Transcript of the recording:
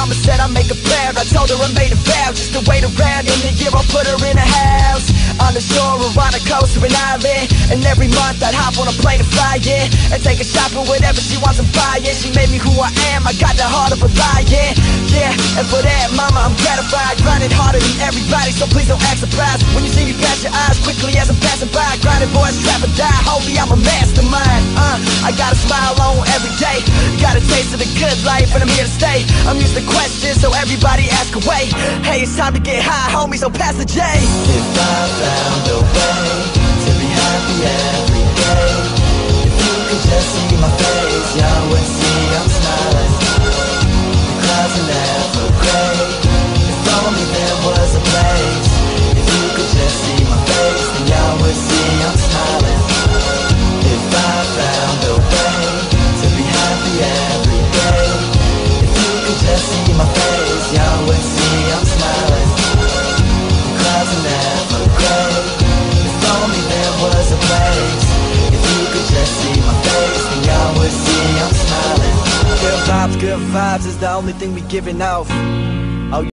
mama said I make a prayer. I told her I made a vow just to wait around. In a year I'll put her in a house on the shore or on a coast or an island. And every month I'd hop on a plane to fly, yeah, and take her shopping, whatever she wants to buy, yeah. She made me who I am, I got the heart of a lion, yeah. And for that, mama, I'm gratified. Grinding harder than everybody, so please don't act surprised when you see me pass your eyes quickly as I'm passing by. Grinding boys, trap or die, homie, I'm a mastermind. I got a smile on every day, got a taste of the good life, and I'm here to stay. I'm used to questions, so everybody ask away. Hey, it's time to get high, homie, so pass the J. If I found a way to be happy every day, if you could just see my face, y'all would see I'm smiling. The clouds are never gray. If only there was a place. If you could just see my face, then y'all would see I'm smiling. If I found a way to be happy every day, if you could just see my face, y'all would see I'm smiling. The clouds are never gray. If only there was a place. If you could just see my face, then y'all would see I'm smiling. Good vibes is the only thing we giving off.